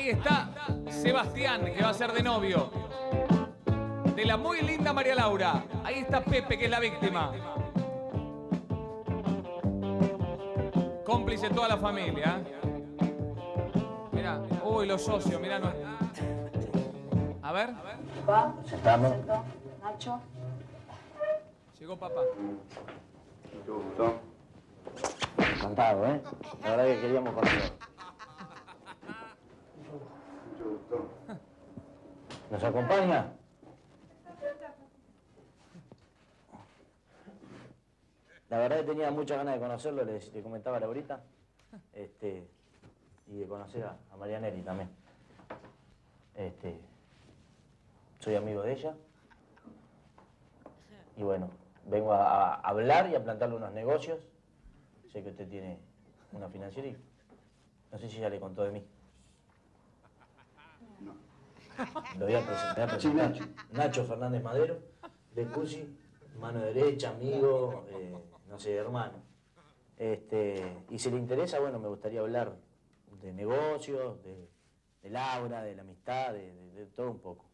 Ahí está Sebastián, que va a ser de novio de la muy linda María Laura. Ahí está Pepe, que es la víctima. Cómplice toda la familia. Mirá, uy, los socios, mirá. No. A ver. Papá, Estamos. Nacho. Llegó papá. Mucho gusto. Encantado, ¿eh? La verdad que queríamos conocer. Mucho gusto. ¿Nos acompaña? La verdad que tenía muchas ganas de conocerlo, le comentaba a Laurita. Y de conocer a Marianelli también. Soy amigo de ella. Y bueno, vengo a hablar y a plantearle unos negocios. Sé que usted tiene una financiera y no sé si ya le contó de mí. No. Lo voy a presentar. Sí, Nacho. Nacho Fernández Madero, de Cusi, mano derecha, amigo, no sé, hermano. Y si le interesa, bueno, me gustaría hablar de negocios, de Laura, de la amistad, de todo un poco.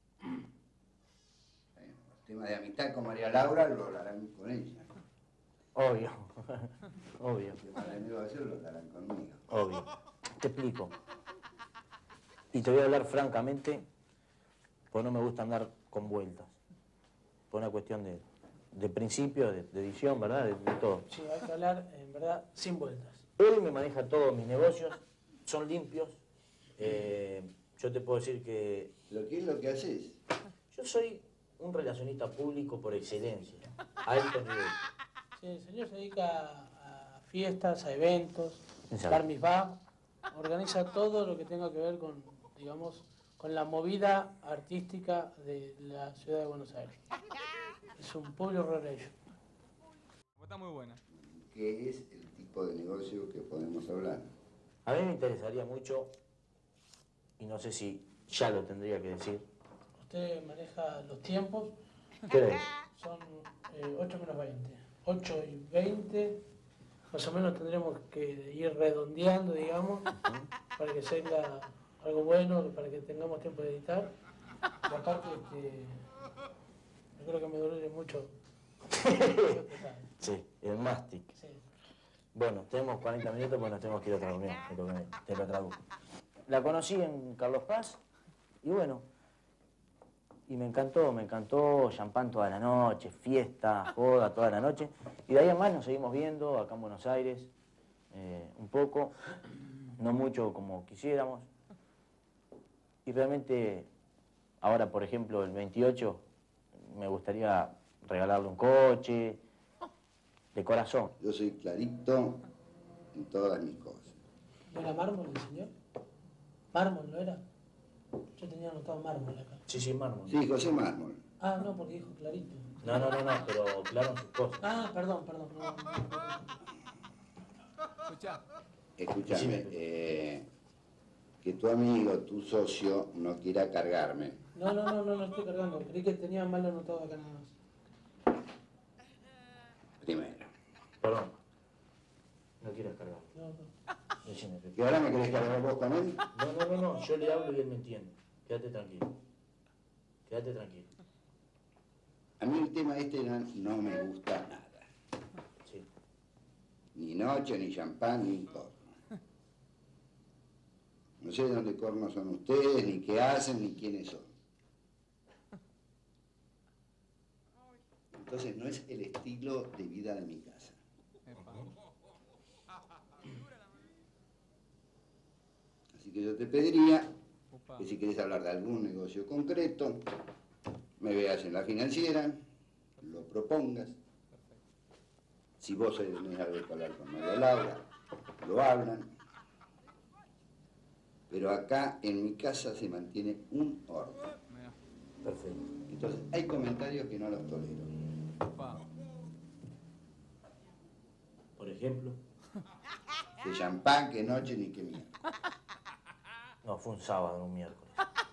El tema de amistad con María Laura lo hablarán con ella. Obvio, obvio, El tema de negocio lo hablarán conmigo. obvio. Te explico. Y te voy a hablar francamente, pues no me gusta andar con vueltas. Por una cuestión de principio, de edición, ¿verdad? De todo. Sí, hay que hablar, en verdad, sin vueltas. Él me maneja todos mis negocios, son limpios. Yo te puedo decir que ¿Lo que es lo que haces? yo soy un relacionista público por excelencia, a alto nivel. Sí, el señor se dedica a fiestas, a eventos, Exacto. bar mitzvah, organiza todo lo que tenga que ver con, digamos, con la movida artística de la ciudad de Buenos Aires. Es un public relation. Está muy buena. ¿Qué es el tipo de negocio que podemos hablar? A mí me interesaría mucho, y no sé si ya lo tendría que decir. Usted maneja los tiempos, ¿Qué es? son 8 menos 20. 8 y 20, más o menos tendremos que ir redondeando, digamos, para que salga algo bueno, para que tengamos tiempo de editar. Y aparte, yo creo que me duele mucho. Sí, el mastic. Sí. Bueno, tenemos 40 minutos porque nos tenemos que ir a otra reunión, te lo traduzco. La conocí en Carlos Paz y bueno, y me encantó, champán toda la noche, fiesta, joda toda la noche. Y de ahí en más nos seguimos viendo acá en Buenos Aires, un poco, no mucho como quisiéramos. Y realmente, ahora por ejemplo el 28, me gustaría regalarle un coche, de corazón. Yo soy clarito en todas mis cosas. ¿No era mármol el señor? ¿Mármol no era? Yo tenía anotado mármol acá. Sí, mármol. Sí, José Mármol. Ah, no, porque dijo clarito. No, pero claro en sus cosas. Ah, perdón. No. Escuchá. Escúchame, que tu amigo, tu socio, no quiera cargarme. No estoy cargando. Creí que tenía mal anotado acá nada más. Primero. Perdón. No quieras cargar. No. Decime, ¿Y ahora me querés cargar vos con él? No. Yo le hablo y él me entiende. Quédate tranquilo. Quédate tranquilo. A mí el tema este no me gusta nada. Sí. Ni noche, ni champán, ni corno. No sé de dónde corno son ustedes, ni qué hacen, ni quiénes son. Entonces no es el estilo de vida de mi casa. Así que yo te pediría que si querés hablar de algún negocio concreto, me veas en la financiera, lo propongas. Si vos tenés algo que hablar con María Laura, lo hablan. Pero acá en mi casa se mantiene un orden. Perfecto. Entonces hay comentarios que no los tolero. Por ejemplo. Que champán, que noche, ni que miércoles. No, fue un sábado, no un miércoles.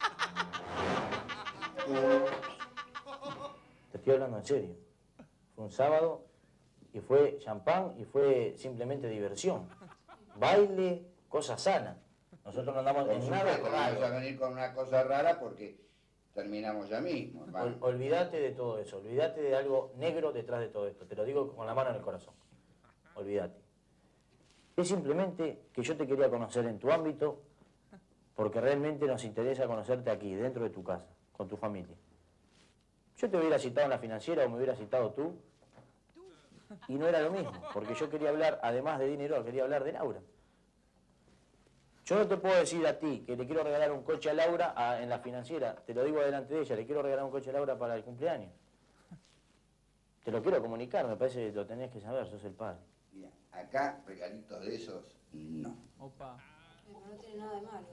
Te estoy hablando en serio. Fue un sábado y fue champán y fue simplemente diversión. Baile, cosa sana. Nosotros no andamos Por en nada supuesto, no vas a raro. venir con una cosa rara porque terminamos ya mismo, hermano. Olvídate de todo eso, olvídate de algo negro detrás de todo esto. Te lo digo con la mano en el corazón. Olvídate. Es simplemente que yo te quería conocer en tu ámbito porque realmente nos interesa conocerte aquí, dentro de tu casa, con tu familia. Yo te hubiera citado en la financiera o me hubiera citado tú y no era lo mismo, porque yo quería hablar, además de dinero, quería hablar de Laura. Yo no te puedo decir a ti que le quiero regalar un coche a Laura en la financiera, te lo digo delante de ella, le quiero regalar un coche a Laura para el cumpleaños. Te lo quiero comunicar, me parece que lo tenés que saber, sos el padre. Mira, acá regalitos de esos, no. Opa. Pero no tiene nada de malo.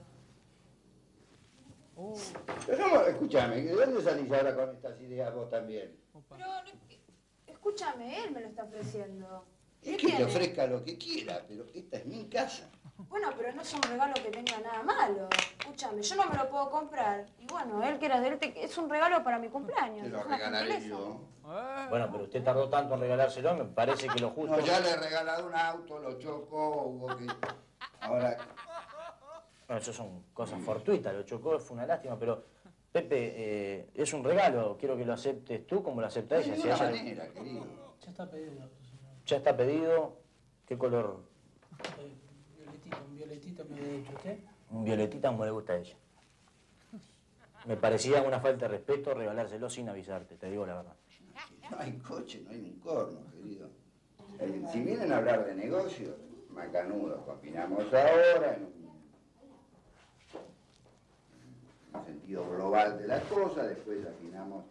Pero no, escúchame, ¿de dónde salís ahora con estas ideas vos también? Opa. Pero, escúchame, él me lo está ofreciendo. Es ¿Qué que te tiene? ofrezca lo que quiera, pero esta es mi casa. Bueno, pero no es un regalo que tenga nada malo. Escúchame, yo no me lo puedo comprar. Y bueno, él que era de él, es un regalo para mi cumpleaños. Te lo es una regalaré gentileza. yo. Bueno, pero usted tardó tanto en regalárselo, me parece que lo justo... No, ya le he regalado un auto, lo chocó, hubo que... Ahora, Bueno, eso son cosas fortuitas, lo chocó, fue una lástima, pero Pepe, es un regalo, quiero que lo aceptes tú como lo acepta de ella. Si ninguna ella- manera, querido. Ya está pedido el auto, señor. Ya está pedido, ¿qué color? Un violetito me había dicho usted. Un violetita como le gusta a ella. Me parecía una falta de respeto regalárselo sin avisarte, te digo la verdad. No hay coche, no hay un corno, querido. Si vienen a hablar de negocios, macanudos, opinamos ahora en un sentido global de la cosa, después afinamos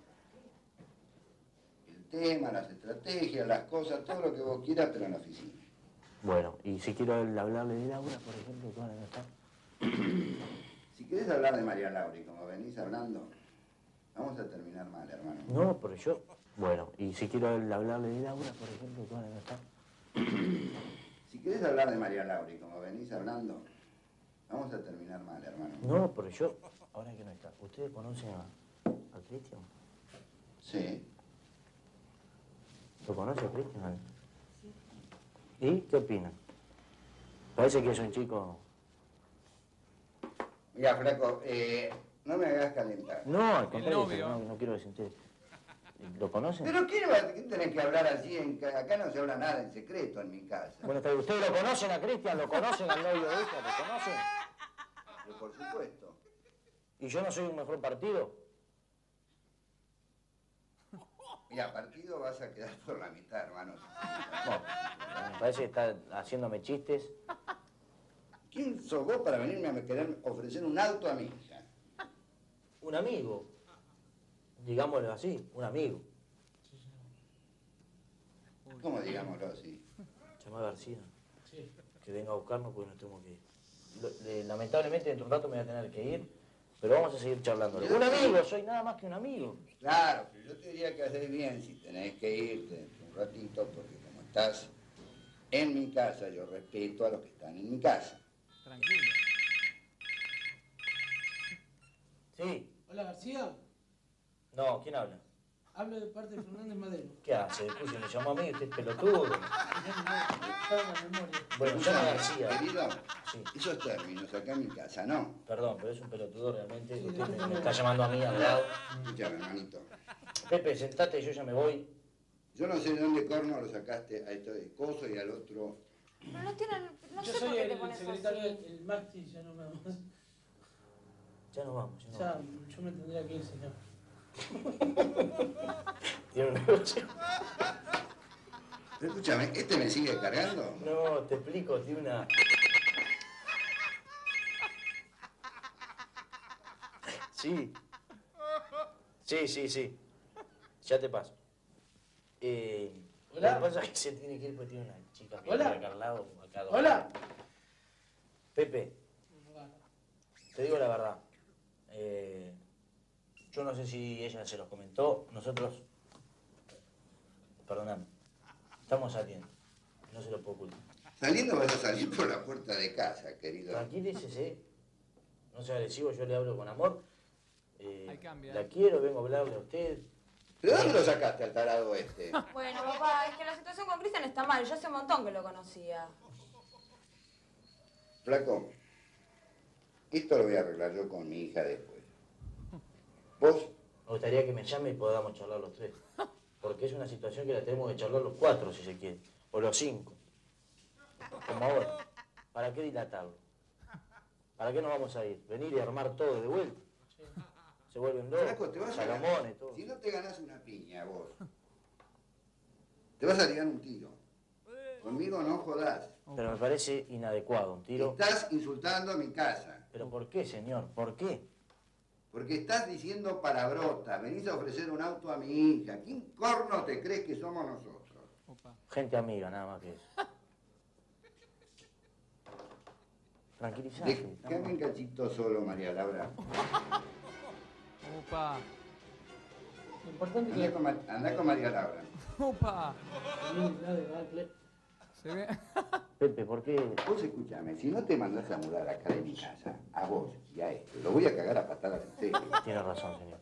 el tema, las estrategias, las cosas, todo lo que vos quieras, pero en la oficina. Bueno, y si quiero hablarle de Laura, por ejemplo, que ahora no está. Si querés hablar de María Laura y como venís hablando, vamos a terminar mal, hermano. No, pero yo... Bueno, y si quiero hablarle de Laura, por ejemplo, que ahora no está. Si querés hablar de María Laura y como venís hablando, vamos a terminar mal, hermano. No, pero yo... Ahora que no está. ¿Ustedes conocen a Cristian? Sí. ¿Lo conoce a Cristian? ¿Y qué opinan? Parece que es un chico... Mira, flaco, no me hagas calentar. No, al contrario, novio. no quiero decirte... ¿Lo conocen? Pero ¿qué tenés que hablar así? Acá no se habla nada en secreto en mi casa. Bueno, está bien. ¿Ustedes lo conocen a Cristian? ¿Lo conocen al novio de ella? ¿Lo conocen? Pero por supuesto. ¿Y yo no soy un mejor partido? Mira, partido vas a quedar por la mitad, hermano. No, me parece que está haciéndome chistes. ¿Quién sos vos para venirme a querer ofrecer un auto a mi hija? Un amigo. Digámoslo así, un amigo. ¿Cómo digámoslo así? Llama a García. Sí. Que venga a buscarnos porque nos tenemos que ir. Lamentablemente dentro de un rato me voy a tener que ir, pero vamos a seguir charlando. Un amigo, soy nada más que un amigo. Claro, pero yo te diría que haces bien si tenés que irte un ratito, porque como estás en mi casa, yo respeto a los que están en mi casa. Tranquilo. ¿Sí? Hola, García. No, ¿quién habla? Hablo de parte de Fernández Madero. ¿Qué hace? Puso, me llamó a mí, usted es pelotudo. Estaba en la memoria. Bueno, llama a García. Querido, Sí. esos términos acá en mi casa, ¿no? Perdón, pero es un pelotudo realmente. Sí, Usted no, me no. está llamando a mí al lado. Escuchame, hermanito. Pepe, sentate, yo ya me voy. Yo no sé de dónde corno lo sacaste a esto de coso y al otro. Pero no tienen, no Yo sé por soy qué te el pones secretario, así. el Maxi, ya no me vamos. Ya nos vamos, ya nos Ya, vamos. yo me tendría que ir, señor. ¿Tiene un negocio? Pero escúchame, ¿este me sigue cargando? No, te explico, tiene una... Sí. Sí. Ya te paso. Hola. Lo que pasa es que se tiene que ir porque tiene una chica que Hola. vive acá al lado. Acá Hola. Pepe, te digo la verdad. Yo no sé si ella se los comentó. Nosotros, perdóname, estamos saliendo. No se lo puedo ocultar. Saliendo vas a salir por la puerta de casa, querido. Tranquilícese. No sea agresivo, yo le hablo con amor. Ahí cambia. La quiero, vengo a hablarle a usted. ¿De dónde lo sacaste al tarado este? Bueno, papá, es que la situación con Cristian está mal. Yo hace un montón que lo conocía. Flaco, Esto lo voy a arreglar yo con mi hija después. ¿Vos? Me gustaría que me llame y podamos charlar los tres. Porque es una situación que la tenemos que charlar los cuatro, si se quiere. O los cinco. Como ahora. ¿Para qué dilatarlo? ¿Para qué nos vamos a ir? Venir y armar todo de vuelta. Sí. Se vuelven dos, Flaco, te vas a Salomones, ganar. todo. Si no te ganás una piña, vos, te vas a ligar un tiro. Conmigo no jodás. Pero me parece inadecuado un tiro. Estás insultando a mi casa. ¿Pero por qué, señor? ¿Por qué? Porque estás diciendo palabrotas. Venís a ofrecer un auto a mi hija. ¿Quién corno te crees que somos nosotros? Opa. Gente amiga, nada más que eso. Tranquilizate. Déjame un cachito solo, María Laura. Opa. Lo importante es que Andá con María Laura. Opa. Se ve. Pepe, ¿por qué? Vos escúchame, si no te mandás a mudar acá de mi casa, a vos y a este, lo voy a cagar a patadas en serio. Tiene razón, señor.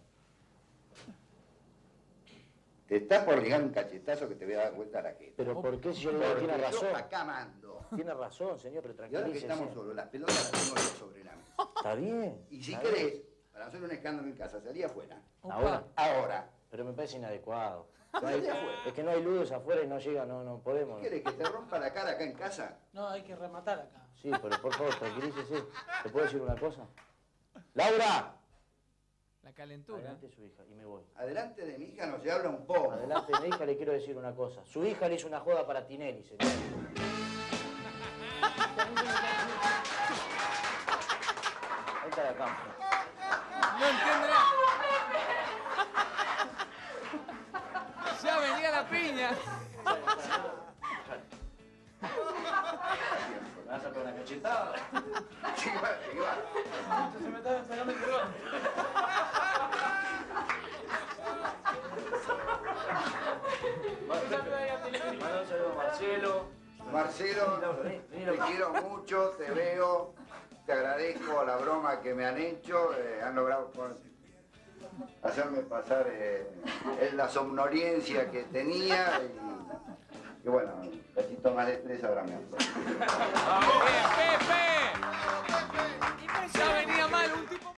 Te estás por ligar un cachetazo que te voy a dar vuelta a la jeta. Pero ¿por qué si yo le digo, Porque tiene razón? yo acá mando. Tiene razón, señor, pero Y ahora que tranquilícese. estamos solos, las pelotas las tengo yo sobre la mesa. Está bien. Y si está querés, bien. para hacer un escándalo en casa, salí afuera. Opa. Ahora. Ahora. Pero me parece inadecuado. Salí afuera. Es que no hay luz afuera y no llega, no podemos. ¿Qué querés, que te rompa la cara acá en casa? No, hay que rematar acá. Sí, pero por favor, tranquilícese. ¿Te puedo decir una cosa? ¡Laura! La calentura. Adelante su hija y me voy. Adelante de mi hija no se habla un poco. Adelante de mi hija le quiero decir una cosa. Su hija le hizo una joda para Tinelli, señor. Ahí está la cámara. No entiende nada. Ya venía la piña. ¿Me vas a pegar una cachetada? Sí, va, sí, va. Se me está sacando el color. Manda un saludo a Marcelo. Marcelo, te quiero mucho, te veo, te agradezco la broma que me han hecho, han logrado hacerme pasar la somnolencia que tenía y bueno, un cachito más de estrés ahora me afloja. Bien, Pepe.